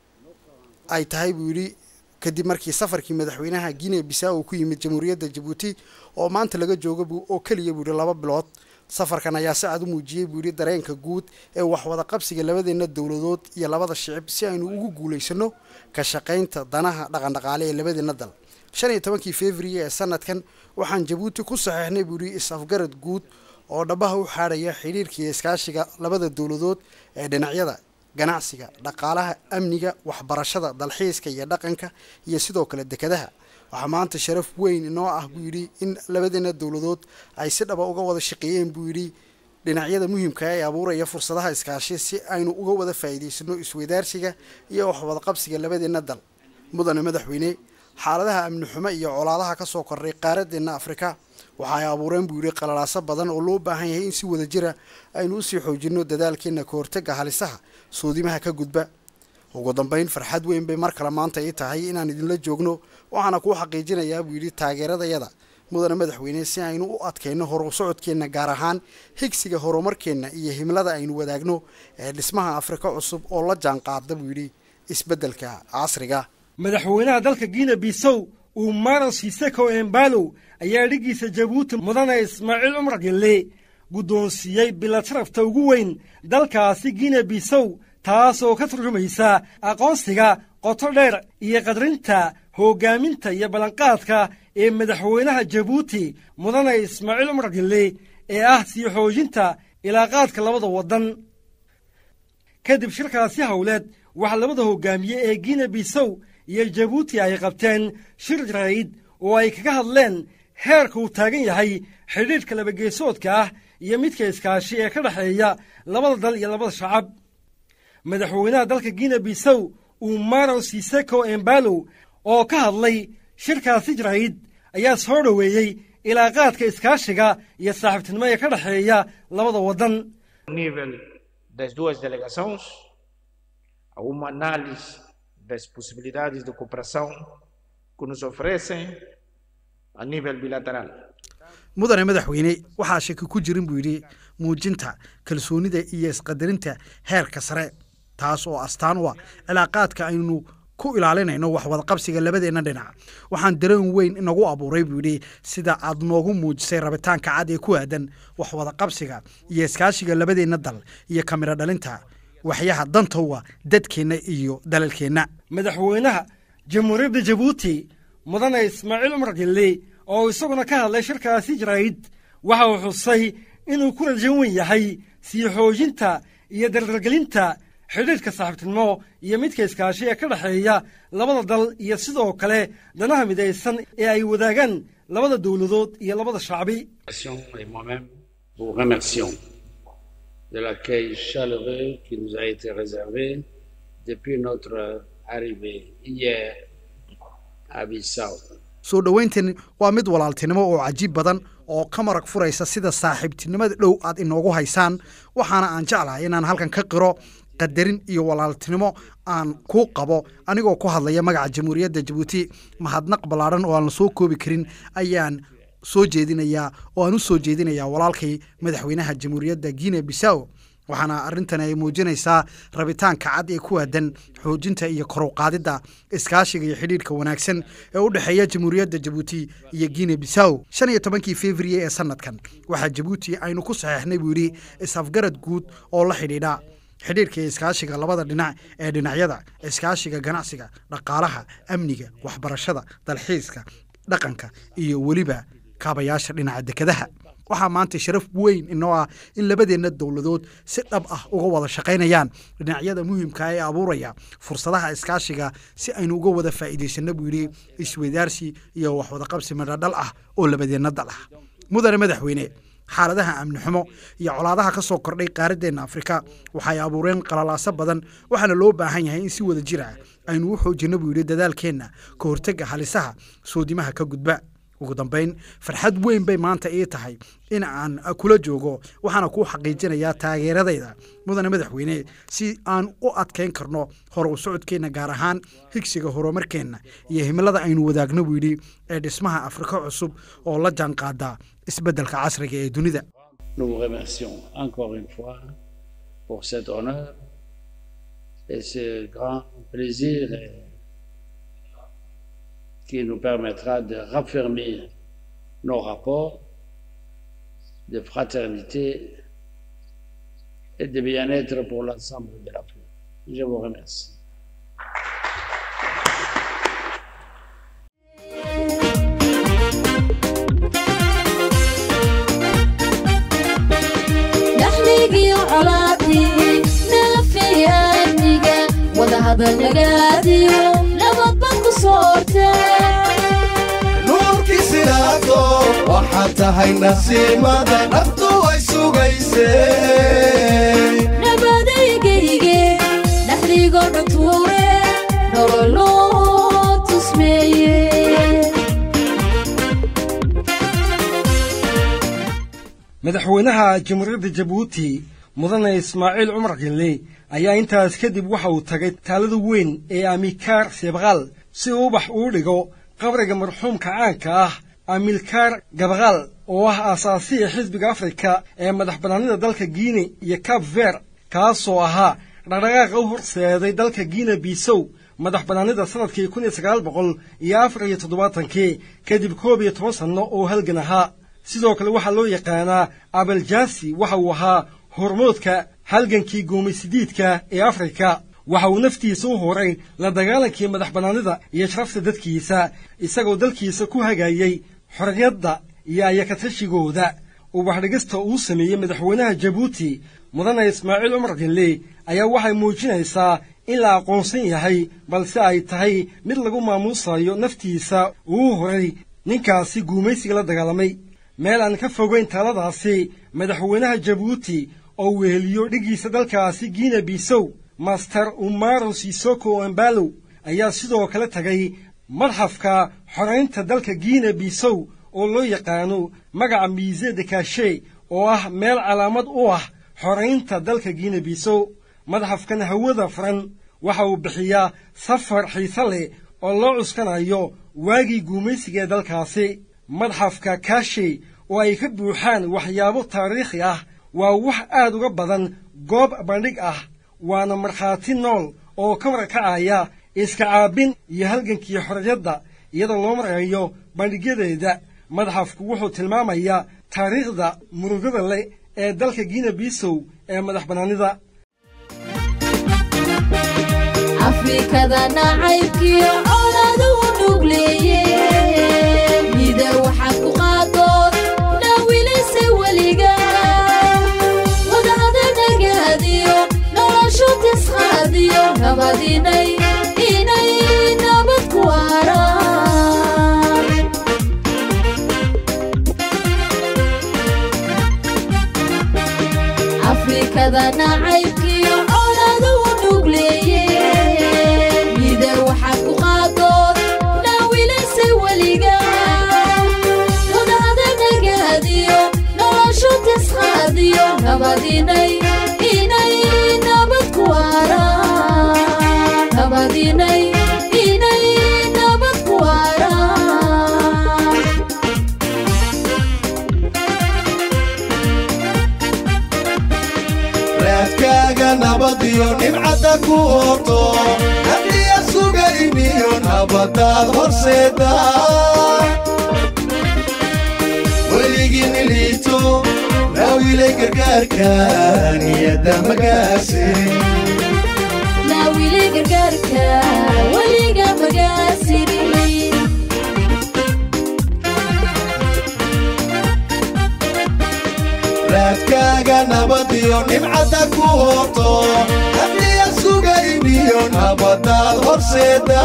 ay tahay buu yidhi kadib markii safarkii madaxweynaha Guinea Bissau ku yimid jamhuuriyadda Djibouti oo maanta laga joogo oo kaliya buu yidhi 2 bilood safarkan ayaa si cad u muujiyay buu yidhi dareenka guud ee wax wada qabsiga labadeena dowladood iyo labada shacab si aynu ugu guuleysano ka shaqaynta danaha dhaqan-dhaqaale ee labadeena dal 15 February ee sanadkan waxaan Djibouti ku saxeexnay buu yidhi is-afgarad guud oo dhabaha u xaaraya xiriirka iyo iskaashiga labada dowladood ee dhinacyada ganacsiga dhaqaalaha amniga waxbarashada dalxiiska iyo dhaqanka iyo sidoo kale dekedaha waxa maanta sharaf weyn inoo ah buu yidhi in labadeena dowladood ay si dhaba uga wada shaqeeyeen buu yidhi dhinacyada muhiimka ah ee abuuraya fursadaha iskaashi si aynu uga wada faa'iideysano isweydaarsiga iyo wax wada qabsiga labadeena dal mudane madaxweyne xaaladaha amni xumo iyo colaadaha ka soo kordhay qaaradeena Afrika waxa ay abuureen buu yidhi qalalaaso badan oo loo baahan yahay in si wadajir ah aynu u sii xoojino dadaalkeena ka hortagga halisaha soodimaha ka gudba ugu dambeyn farxad weyn bay mar kale maanta ay tahay inaan idinla joogno waxaana ku xaqiijinayaa buu yidhi taageeradayada mudane madaxweyne si aynu u adkeyno horu socodkeena gaar ahaan higsiga horumarkeena iyo himilada aynu wadaagno ee dhismaha Afrika cusub oo la jaan qaada buu yidhi isbeddelka casriga madaxweynaha dalka Guinea Bissau Umaro Sissoco Embalo ayaa dhigiisa Djibouti mudane Ismaaciil Umar Gelle guddoonsiiyey bilad sharafta ugu weyn dalkaasi Guinea Bissau taasoo ka turjumaysa aqoonsiga qoto dheer iyo qadrinta hoggaaminta iyo ballanqaadka ee madaxweynaha Djibouti mudane Ismaaciil Umar Gelle ee ah sii xoojinta ilaaqaadka labada waddan kadib shirkaasi howleed waxaa labada hogaamiye ee Guinea Bissau iyo Djibouti ay qabteen shir jaraa'id oo ay kaga hadleen heerka uu taagan yahay xidhiidhka labageesoodka ah iyo midka iskaashi ee ka dhexeeya labada dal iyo labada shacab. madaxweynaha dalka Guinea Bissau Umaro Sissoco Embalo oo ka hadlay shirkaasi jaraa'id ayaa soo dhoweeyey ilaaqaadka iskaashiga iyo saaxiibtinimo ee ka dhexeeya labada waddan. Nível das duas delegações, há uma análise das possibilidades de cooperação que nos oferecem a nível bilateral. mudane madaxweyne waxaa shaki ku jirin buu yidhi muujinta kalsoonida iyo isqadarinta heerka sare taas oo astaan u ah cilaaqaadka aynu ku ilaalinayno wax wada qabsiga labadeena dhinac. waxaan dareen weyn inagu abuuray buu yidhi sida aad noogu muujisay rabitaanka cad ee ku aadan wax wada qabsiga iyo iskaashiga labadeena dal iyo kamira dhalinta waxyaha danta uga dadkeenna iyo dalalkeenna. madaxweynaha jamhuuriyadda Djibouti mudane Ismaaciil Umar Gelle oo isaguna ka hadlay shirkaasi jaraa'id waxa uu xusay inuu ku rajan weyn yahay sii xoojinta iyo dardargelinta xidhiidhka saaxiibtinimo iyo midka iskaashi ee ka dhexeeya labada dal iyo sidoo kale danaha midaysan ee ay wadaagaan labada dowladood iyo labada shacbi. Vous remercions de l'accueil chaleureux qui nous a été réservé depuis notre arrivée hier à Bissau. soo dhoweyntan waa mid walaaltinimo oo cajiib badan oo ka marag furaysa sida saaxiibtinimada dhow aad inoogu haysaan. waxaana aan jeclahay inaan halkan ka qiro qadarin iyo walaaltinimo aan ku qabo anigoo ku hadlaya magaca jamhuuriyadda Djibouti. mahadnaq ballaaran oo aan la soo koobi karin ayaan soo jeedinayaa walaalkay madaxweynaha jamhuuriyadda Guinea Bissau. waxaana arrintan ay muujinaysaa rabitaanka cad ee ku aadan xoojinta iyo kor u qaadidda iskaashiga iyo xidhiidhka wanaagsan ee u dhexeeya jamhuuriyadda Djibouti iyo Guinea Bissau. 15 February ee sanadkan waxaa Djibouti aynu ku saxeexnay buu yidhi is-afgarad guud oo la xidhiidha xidhiidhka iskaashiga labada dhinac ee dhinacyada iskaashiga ganacsiga, dhaqaalaha, amniga, waxbarashada, dalxiiska, dhaqanka iyo weliba kaabayaasha dhinaca dekedaha. waxaa maanta sharaf weyn inoo ah in labadeena dowladood si dhab ah uga wada shaqaynayaan dhinacyada muhiimka ah ee abuuraya fursadaha iskaashiga si aynu uga wada faa'iidaysano buu yidhi isweydaarsi iyo wax wada qabsi madhadhal ah oo labadeena dal ah. mudane madaxweyne xaaladaha amni xumo iyo colaadaha ka soo kordhay qaaraddeena Afrika waxay abuureen qalalaaso badan waxaana loo baahan yahay in si wada jir ah aynu u xoojino buu yidhi dadaalkeenna ka hortagga halisaha soodimaha ka gudba. ugu dambayn farxad weyn bay maanta ii tahay in aan kula joogo waxaana ku xaqiijinayaa taageeradayda mudane madaxweyne si aan u adkeyn karno hor u socodkeena gaar ahaan higsiga horumarkeena iyo himilada aynu wadaagno buu yidhi ee dhismaha Afrika cusub oo la jaan qaada isbeddelka casriga ee dunida. Nous vous remercions encore une fois pour cet honneur et ce grand plaisir qui nous permettra de raffermir nos rapports de fraternité et de bien-être pour l'ensemble de l'Afrique. Je vous remercie. nuurkii sidaato waxaad tahay nasiimada naftu way sugaysay nabadaygayge dhaxligo dhatuure nololoo tusmeeye. madaxweynaha jamhuuriyadda Djibouti mudane Ismaaciil Umar Gelle ayaa intaas kadib waxa uu tagay taalada weyn ee Amilcar Cabral si uu ubax u dhigo qabriga marxuumka caanka ah Amilcar Cabral oo ah aasaasiga xisbiga Afrika ee madaxbannaanida dalka Guinea iyo Cape Verde kaasoo ahaa dhaqdhaqaaqa u horseeday dalka Guinea Bissau madaxbannaanida sanadkii 1974 kadib 11 sano oo halgan ahaa. sidoo kale waxaa loo yaqaanaa Abeljasi waxa uu ahaa hormoodka halgankii gumaysidiidka ee Afrika. waxa uu naftiisa u horay la dagaalankii madaxbannaanida iyo sharafta dadkiisa isagoo dalkiisa ku hagaayay xorriyadda iyo ayakatashigooda. ubax dhigista uu sameeyey madaxweynaha Djibouti mudane Ismaaciil Umar Gelle ayaa waxay muujinaysaa in la aqoonsan yahay balse ay tahay mid lagu maamuusayo naftiisa uu horay ninkaasi guumaysiga la dagaalamay meel aan ka fogayn taladaasi madaxweynaha jabuuti oo weheliyo dhigiisa dalkaasi Guinea Bissau Master Umaro Sissoco Embalo ayaa sidoo kale tagay madxafka xoreynta dalka Guinea Bissau oo loo yaqaano magaca Musée de Caché oo ah meel calaamad u ah xoreynta dalka Guinea Bissau madxafkan hawada furan waxa uu bixiyaa safar xiiso leh oo loo cuskanayo waagii guumaysiga dalkaasi madxafka Caché oo ay ka buuxaan waxyaabo taariikhi ah waa wax aad uga badan goob bandhig ah waana markhaati nool oo ka warkacaya iska caabin iyo halgankii xorriyadda iyadoo loo marayo bandhigyadeeda madxafku wuxuu tilmaamayaa taariikhda murugada leh ee dalka Guinea Bissau ee madax banaanida afrikada nacaybkiyo colaadu nugleeyeen mida waxa ku qaado nawilise weliga wadada nagaadiyo noloshu tisqaadiyo nabadinay inay nabad ku waaraan afrikada nacaybkiyo colaadu nugleeyeen mida waxa ku qaado nawilise weliga wadada nagaadiyo noloshu tisqaadiyo nabadinay inay nabad ku waaraan nabadinay inay nabad ku waaraan raadkaaga nabadiyo nimcada ku ooto hadii asuga imiyo nabadaad horseeda weligii niliito naawile gargaarka niyada magaasirin naawile gargaarka weliga magaasirin raadkaaga nabadiyo nimcada ku ooto hadii asuga imiyo nabadaad horseeda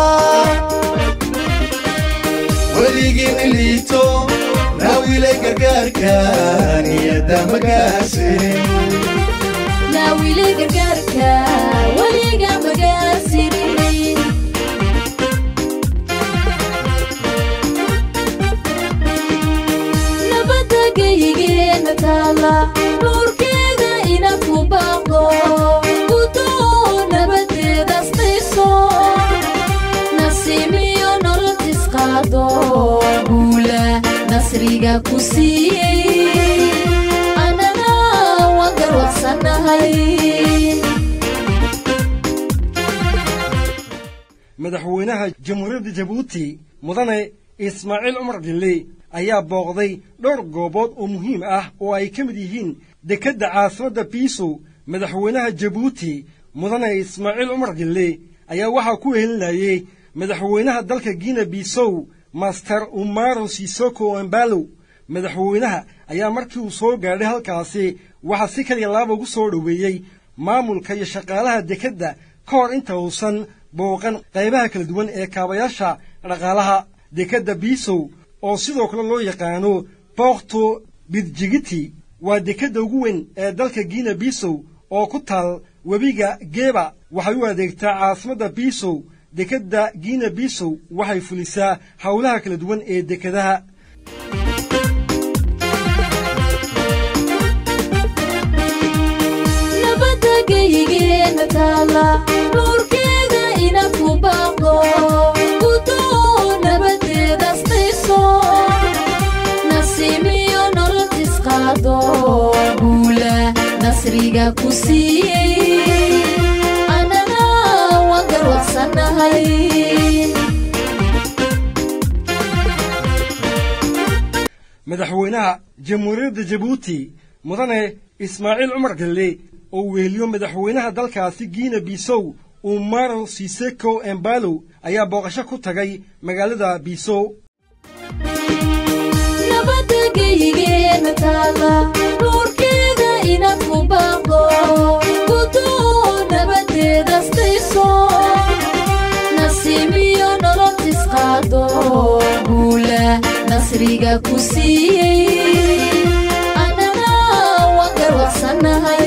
weligii niliito naawile gargaarka niyada magaasirin naawile gargaarka weliga magaasirin nabadagaygeena taala nuurkeeda ina ku baaqdo gudoo nabadeeda asqayso nasiimiyo nolol tisqaado guula nasriga ku siiyey anana waan garwaaqsanahay madaxweynaha jamhuuriyadda jabuuti mudane ismaaciil cumar gille ayaa booqday dhowr goobood oo muhiim ah oo ay ka mid yihiin dekedda caasimadda Bissau madaxweynaha jabuuti mudane ismaaciil cumar gille ayaa waxaa ku wehelinayay madaxweynaha dalka Guinea Bissau Master Umaro Sissoco Embalo madaxweynaha ayaa markii uu soo gaadhay halkaasi waxa si kaliya laaba ugu soo dhaweeyay maamulka iyo shaqaalaha dekedda ka hor inta uusan booqan qaybaha kala duwan ee kaabayaasha dhaqaalaha dekedda Bissau oo sidoo kale loo yaqaano Porto Bidjigiti waa dekedda ugu weyn ee dalka Guinea Bissau oo ku taal webiga Geba waxay u adeegtaa caasimadda Bissau dekedda Guinea Bissau waxay fulisaa hawlaha kala duwan ee dekedaha nabadagaygeena taala nuurkeeda ina ku baaqdo gudoo nabadeeda asqayso nasiimiyo nolol tisqaado guula nasriga ku siiyey anana waan garwaaqsanahay madaxweynaha jamhuuriyadda jabuuti mudane ismaaciil cumar gille oo weheliyo madaxweynaha dalkaasi Guinea Bissau Umaro Sissoco Embalo ayaa booqasho ku tagay magaalada Bissau nabadagaygeena taala nuurkeeda ina ku baaqdo gudoo geedastayso nasiimiyo nolol tisqaado guula nasriga ku siiyey annana waan garwaqsanahay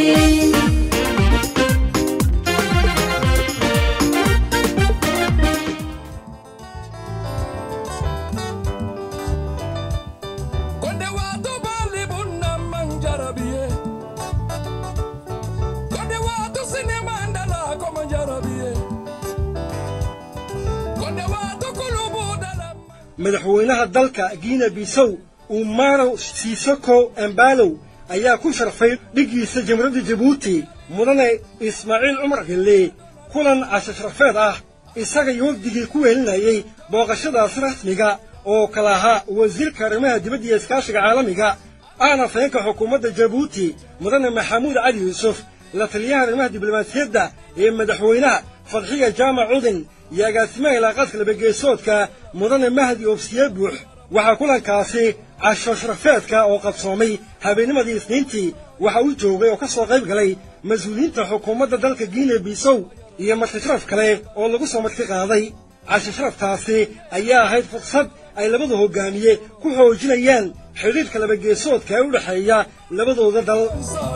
madaxweynaha dalka Guinea Bissau Umaro Sissoco Embalo ayaa ku sharfay dhigiisa jamhuuriyadda Djibouti mudane Ismaaciil Umar Gelle kulan casharafeed ah isaga iyo wafdigii ku weelinayay booqashadaas rasmiga oo kala ahaa wasiirka arrimaha dibadda iyo iskaashiga caalamiga ana feenka xukuumadda Djibouti mudane Maxamuud Cali Yuusuf la taliyaha arrimaha diblomaasiyadda ee madaxweynaha Fadhiga Jaamac Udin iyo agaasimaha ilaaqaadka labageesoodka mudane Mahdi Ofsiye Buux waxaa kulankaasi casho sharafeedka oo qabsoomay habeennimadii Isniintii waxa uu joogay oo ka soo qayb galay mas'uuliyiinta xukuumadda dalka Guinea Bissau iyo marti sharaf kale oo lagu soo marti qaaday casho sharaftaasi ayaa ahayd fursad ay labada hogaamiye ku xoojinayaan xiriirka labageesoodka ee u dhaxeeya labadooda dal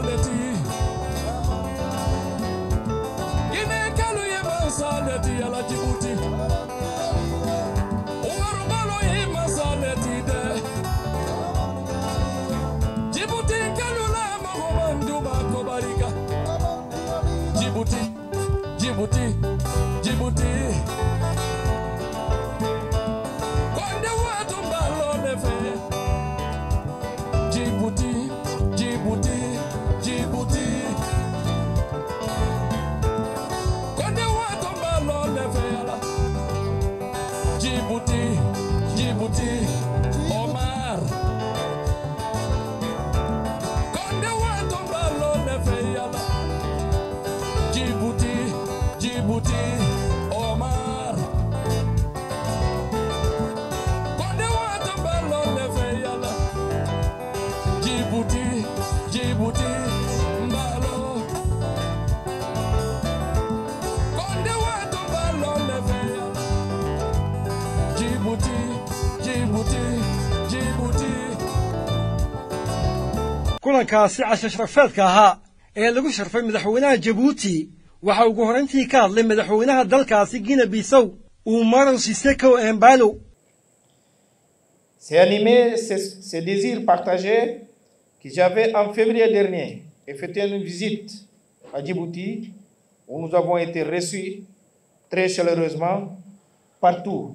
kulankaasi casho sharafeedka ahaa ee lagu sharfay madaxweynaha Djibouti waxa ugu horeyntii ka hadlay madaxweynaha dalkaasi Guinea Bissau Umaro Sissoco Embalo. C'est animé ce désir partagé que j'avais en février dernier effectué une visite à Djibouti où nous avons été reçus très chaleureusement partout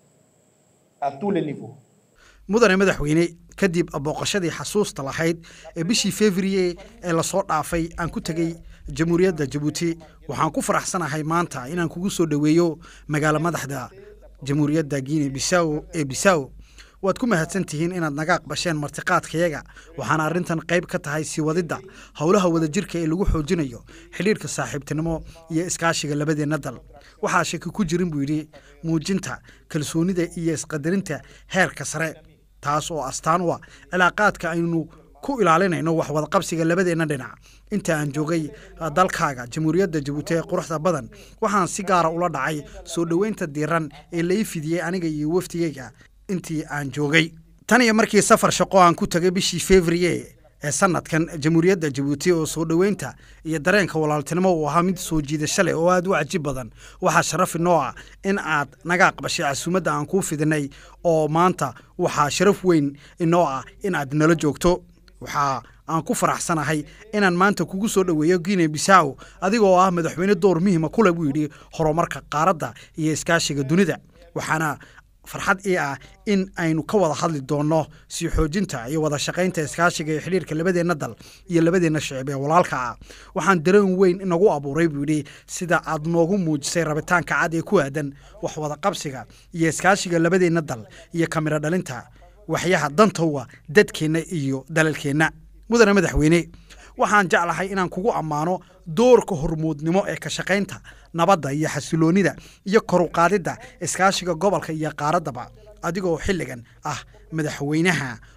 à tous les niveaux. mudane madaxweyne kadib booqashadii xasuusta lahayd ee bishii February ee la soo dhaafay aan ku tagay jamhuuriyadda Djibouti waxaan ku faraxsanahay maanta inaan kugu soo dhaweeyo magaalo madaxda jamhuuriyadda Guinea Bissau ee Bissau waad ku mahadsantihiin inaad naga aqbasheen martiqaadkayaga waxaan arrintan qayb ka tahay si wadida howlaha wadajirka ee lagu xoojinayo xiriirka saaxiibtinimo iyo iskaashiga labadeena dal waxaa shaki ku jirin buu yiri muujinta kalsoonida iyo isqadarinta heerka sare taas oo astaan u ah cilaaqaadka aynu ku ilaalinayno wax wada qabsiga labadeena dhinac inta aan joogay dalkaaga jamhuuriyadda Djibouti ee quruxda badan waxaan si gaar ah ula dhacay soo dhaweynta diiran ee la ifidiyay aniga iyo waftigayga intii aan joogay tan iyo markii safar shaqo aan ku tagay bishii February ee sanadkan jamhuuriyadda Djibouti oo soo dhaweynta iyo dareenka walaaltinimo uu ahaa mid soo jiidasho leh oo aad u cajiib badan waxa sharaf inoo ah in aad naga aqbashay casuumadda aan ku fidinay oo maanta waxa sharaf weyn inoo ah in aad nala joogto waxa aan ku faraxsanahay inaan maanta kugu soo dhaweeyo Guinea Bissau adigoo ah madaxweyne door muhiim ah ku leh buu yiri horumarka qaaradda iyo iskaashiga dunida waxaana farxad ah in aynu ka wada hadli doono si xoojinta iyo wada shaqaynta iskaashiga ee xiriirka labadeena dal iyo labadeena shacab ee walaalka ah waxaan dareen weyn inagu abuuray buu yiri sida aad noogu muujisay rabitaanka cad ee ku aadan wax wada qabsiga iyo iskaashiga labadeena dal iyo kamira dhalinta waxyaha dantooda dadkeena iyo dalalkeena mudane madaxweyne waxaan jeclahay inaan kugu ammaano doorka hormuudnimo ee ka shaqaynta nabadda iyo xasiloonida iyo kor u qaadida iskaashiga gobolka iyo qaaradaba adigoo xilligan ah madaxweynaha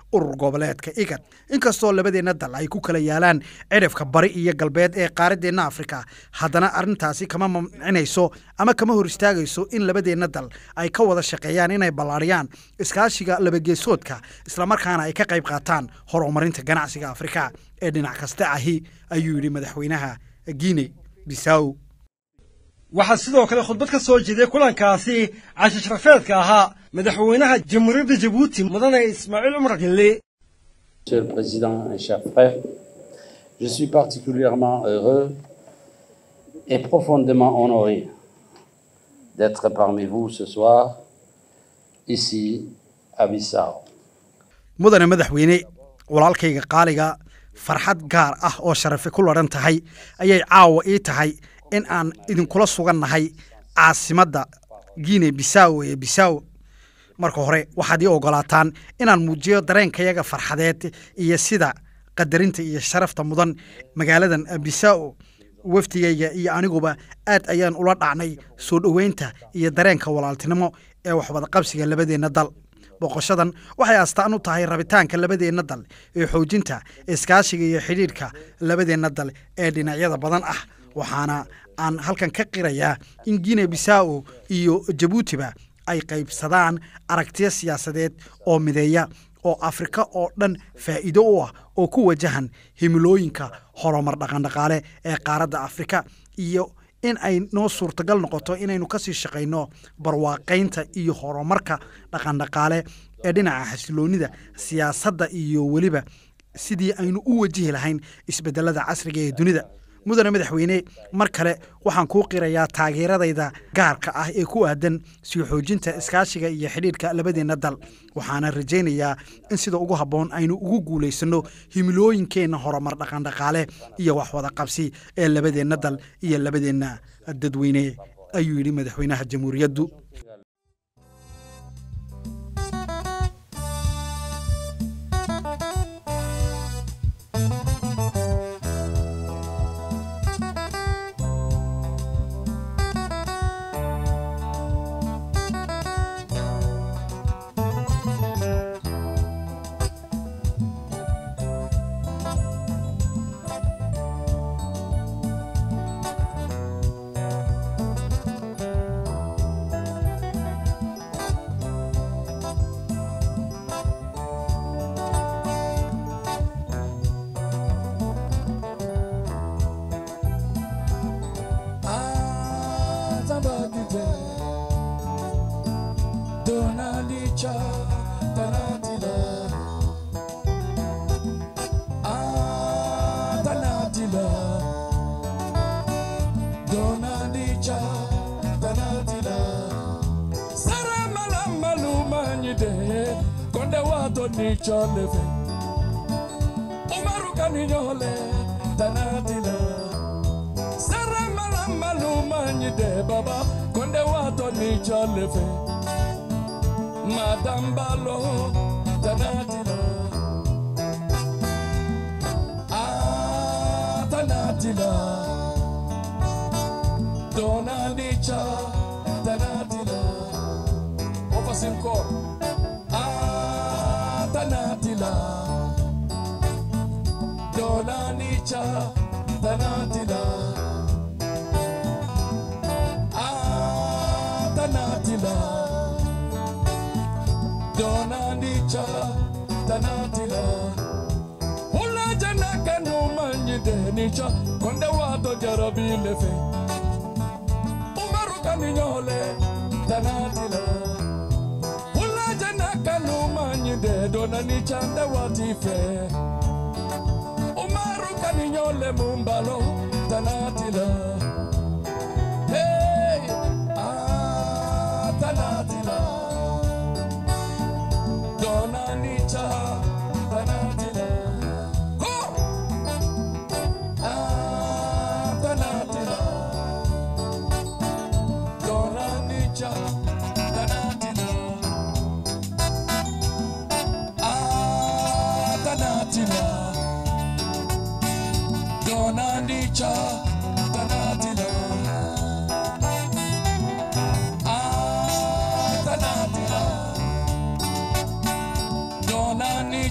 urur goboleedka IGAD inkastoo labadeena dal ay ku kala yaalaan cirifka bari iyo galbeed ee qaaradeena Afrika haddana arrintaasi kama mamcinayso ama kama hor istaagayso in labadeena dal ay ka wada shaqeeyaan inay ballaariyaan iskaashiga labageesoodka isla markaana ay ka qayb qaataan horumarinta ganacsiga Afrika ee dhinac kasta ahi ayuu yiri madaxweynaha Guinea Bissau waxaa sidoo kale khudbad ka soo jeeday kulankaasi casho sharafeedka ahaa madaxweynaha jamhuuriyadda Djibouti mudane Ismaaciil Umar Gelle. Monsieur le Président et chers frères, je suis particulièrement heureux et profondément honoré d'être parmi vous ce soir, ici à Bissau. mudane madaxweyne walaalkayga qaaliga farxad gaar ah oo sharafe ku laran tahay ayay caawa ii tahay in aan idinkula sugannahay caasimadda Guinea Bissau ee Bissau marka hore waxaad ii ogolaataan inaan muujiyo dareenkayaga farxadeed iyo sida qadarinta iyo sharafta mudan magaaladan Bissau waftigayga iyo aniguba aad ayaan ula dhacnay soo dhaweynta iyo dareenka walaaltinimo ee wax wada qabsiga labadeena dal boqoshadan waxay astaan u tahay rabitaanka labadeena dal ee xoojinta iskaashiga iyo xiriirka labadeena dal ee dhinacyada badan ah waxaana aan halkan ka qirayaa in Guinea Bissau iyo Djibouti ay qaybsadaan aragtiyo siyaasadeed oo mideeya oo Afrika oo dhan faa'iido u ah oo ku wajahan himilooyinka horumar dhaqan-dhaqaale ee qaaradda Afrika iyo in ay noo suurtagal noqoto inaynu ka sii shaqeyno barwaaqaynta iyo horumarka dhaqan-dhaqaale ee dhinaca xasiloonida siyaasadda iyo weliba sidii aynu u wajihi lahayn isbedelada casriga ee dunida mudane madaxweyne mar kale waxaan kuu qirayaa taageeradayda gaarka ah ee ku aadan sii xoojinta iskaashiga iyo xidhiidhka labadeena dal waxaana rajaynayaa in sida ugu habboon aynu ugu guulaysano himilooyinkeenna horumar dhaqan-dhaqaale iyo wax wada qabsi ee labadeena dal iyo labadeena dadweyne ayuu yidhi madaxweynaha jamhuuriyaddu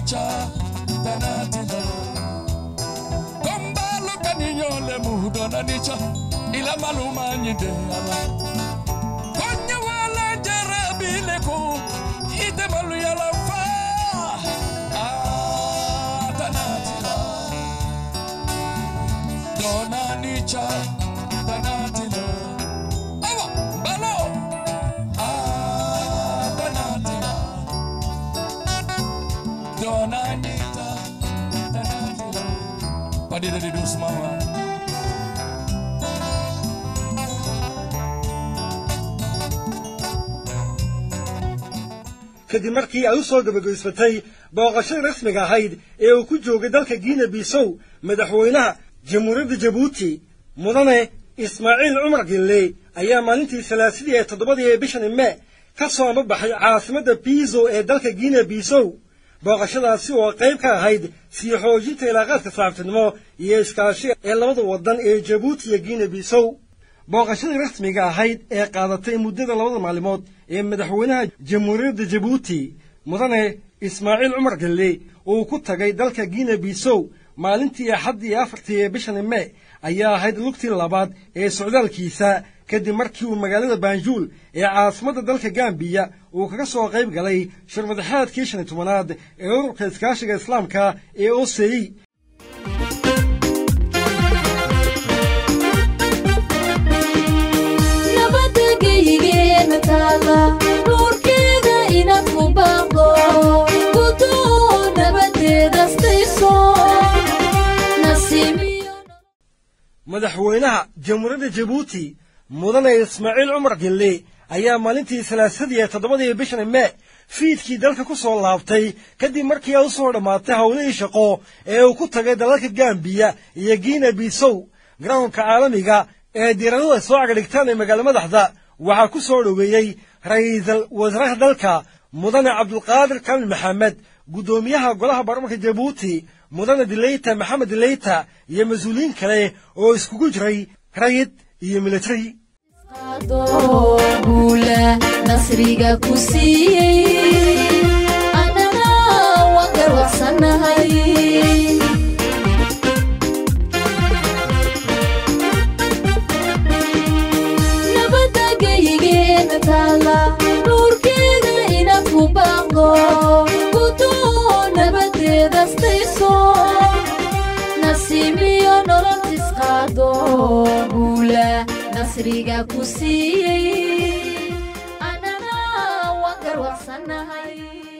nicha danatilo Kombalo kaninyo le mudo na nicha ila maluma nyide ala Konya wala jarabile ko ite malu yala fa danatilo Dona nicha danatilo Awa balo danatilo Dona nicha danatilo Padida di dusmawa kadib markii ay u soo gabagaysatay booqashada rasmiga ahayd ee uu ku joogay dalka Guinea Bissau madaxweynaha jamhuuriyadda Djibouti mudane Ismaaciil Umar Gille ayaa maalintii Salaasada ee 7 bishan May ka soo baxay caasimadda Pizzo ee dalka Guinea Bissau booqashadaasi oo qayb ka ahayd sii xoojinta ilaaqaadka saaxiibtinimo iyo iskaashi ee labada wadan ee Djibouti iyo Guinea Bissau booqashada rasmiga ahayd ee qaadatay muddada 2 maalmood ee madaxweynaha jamhuuriyadda Djibouti mudane Ismaaciil Umar Gille oo ku tagay dalka Guinea Bissau maalintii Axaddii 4 bishan May ayaa ahayd lugtii labaad ee socdaalkiisa kadib markii uu magaalada Banjul ee caasimadda dalka Gambia uu kaga soo qayb galay shir madaxeedkii 15aad ee ururka iskaashiga Islaamka ee OCI madaxweynaha jamhuuriyadda Djibouti mudane Ismaaciil Umar Gille ayaa maalintii Salaasada ee 7 bishan May fiidkii dalka ku soo laabtay kadib markii ay soo dhamaatay hawlihii shaqo ee uu ku tagay dalalka Gambia iyo Guinea Bissau garoonka caalamiga ee diiradda soo agdhigtaan ee magaalada madaxda waxaa ku soo dhaweeyay ra'iisul wasaaraha dalka mudane Cabdulqaadir Kamil Maxamed gudoomiyaha golaha baarlamaanka Djibouti mudane Dileita Maxamed Dileita iyo mas'uuliyiin kale oo iskugu jiray rayid iyo military Gula nasriga ku siiyay anana waan garwacsanahay nabadagaygeena taala nuurkeeda ina ku baaqo gudo nabadeeda stayso nasimiyo nolol tisqaado gula nasriga ku siiyay anana waan garwacsanahay